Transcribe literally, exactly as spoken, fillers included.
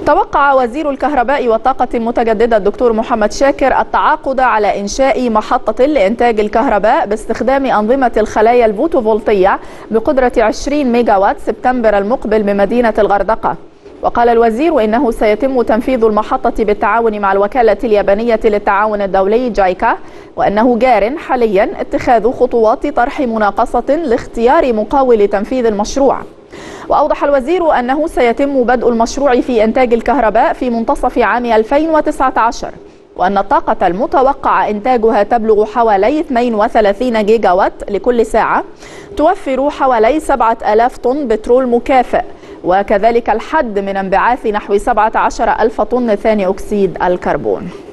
توقع وزير الكهرباء والطاقة المتجددة الدكتور محمد شاكر التعاقد على إنشاء محطة لإنتاج الكهرباء باستخدام أنظمة الخلايا الفوتوفولتية بقدرة عشرين ميجا وات سبتمبر المقبل بمدينة الغردقة. وقال الوزير إنه سيتم تنفيذ المحطة بالتعاون مع الوكالة اليابانية للتعاون الدولي جايكا، وأنه جار حاليا اتخاذ خطوات طرح مناقصة لاختيار مقاول تنفيذ المشروع. وأوضح الوزير أنه سيتم بدء المشروع في إنتاج الكهرباء في منتصف عام ألفين وتسعة عشر، وأن الطاقة المتوقع إنتاجها تبلغ حوالي اثنين وثلاثين جيجا وات لكل ساعة، توفر حوالي سبعة آلاف طن بترول مكافئ، وكذلك الحد من انبعاث نحو سبعة عشر ألف طن ثاني أكسيد الكربون.